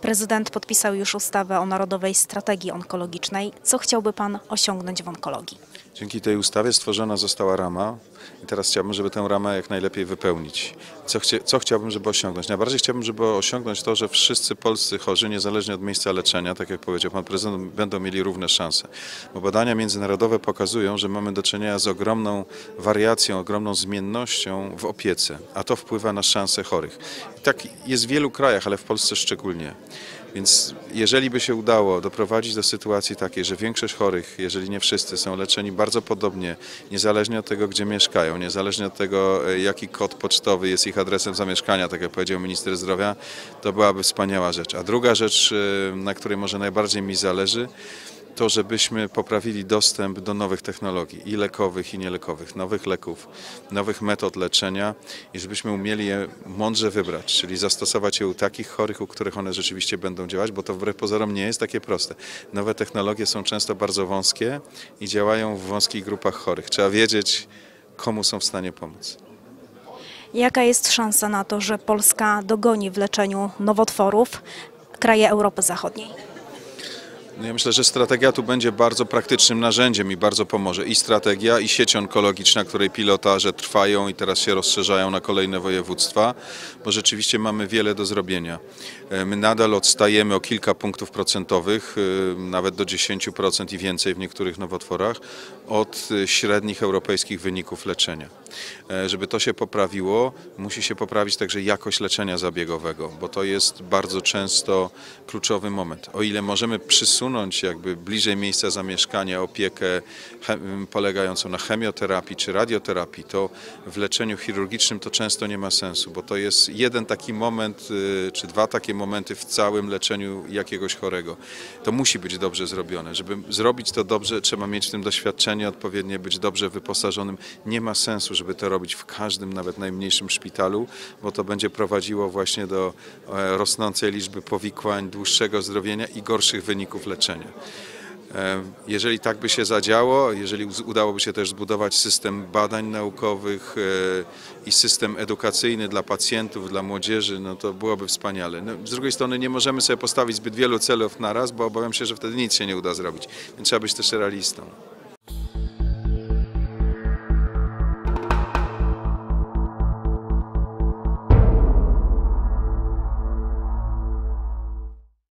Prezydent podpisał już ustawę o Narodowej Strategii Onkologicznej. Co chciałby Pan osiągnąć w onkologii? Dzięki tej ustawie stworzona została rama i teraz chciałbym, żeby tę ramę jak najlepiej wypełnić. Co chciałbym, żeby osiągnąć? Najbardziej chciałbym, żeby osiągnąć to, że wszyscy polscy chorzy, niezależnie od miejsca leczenia, tak jak powiedział Pan Prezydent, będą mieli równe szanse. Bo badania międzynarodowe pokazują, że mamy do czynienia z ogromną wariacją, ogromną zmiennością w opiece, a to wpływa na szanse chorych. I tak jest w wielu krajach, ale w Polsce szczególnie. Więc jeżeli by się udało doprowadzić do sytuacji takiej, że większość chorych, jeżeli nie wszyscy, są leczeni bardzo podobnie, niezależnie od tego, gdzie mieszkają, niezależnie od tego, jaki kod pocztowy jest ich adresem zamieszkania, tak jak powiedział minister zdrowia, to byłaby wspaniała rzecz. A druga rzecz, na której może najbardziej mi zależy, to żebyśmy poprawili dostęp do nowych technologii, i lekowych, i nielekowych, nowych leków, nowych metod leczenia i żebyśmy umieli je mądrze wybrać, czyli zastosować je u takich chorych, u których one rzeczywiście będą działać, bo to wbrew pozorom nie jest takie proste. Nowe technologie są często bardzo wąskie i działają w wąskich grupach chorych. Trzeba wiedzieć, komu są w stanie pomóc. Jaka jest szansa na to, że Polska dogoni w leczeniu nowotworów kraje Europy Zachodniej? Ja myślę, że strategia tu będzie bardzo praktycznym narzędziem i bardzo pomoże. I strategia, i sieć onkologiczna, której pilotaże trwają i teraz się rozszerzają na kolejne województwa, bo rzeczywiście mamy wiele do zrobienia. My nadal odstajemy o kilka punktów procentowych, nawet do 10% i więcej w niektórych nowotworach, od średnich europejskich wyników leczenia. Żeby to się poprawiło, musi się poprawić także jakość leczenia zabiegowego, bo to jest bardzo często kluczowy moment. O ile możemy przysunąć jakby bliżej miejsca zamieszkania opiekę polegającą na chemioterapii czy radioterapii, to w leczeniu chirurgicznym to często nie ma sensu, bo to jest jeden taki moment czy dwa takie momenty w całym leczeniu jakiegoś chorego. To musi być dobrze zrobione. Żeby zrobić to dobrze, trzeba mieć w tym doświadczenie odpowiednie, być dobrze wyposażonym. Nie ma sensu, żeby to robić w każdym, nawet najmniejszym szpitalu, bo to będzie prowadziło właśnie do rosnącej liczby powikłań, dłuższego zdrowienia i gorszych wyników leczenia. Jeżeli tak by się zadziało, jeżeli udałoby się też zbudować system badań naukowych i system edukacyjny dla pacjentów, dla młodzieży, no to byłoby wspaniale. No, z drugiej strony nie możemy sobie postawić zbyt wielu celów naraz, bo obawiam się, że wtedy nic się nie uda zrobić. Więc trzeba być też realistą.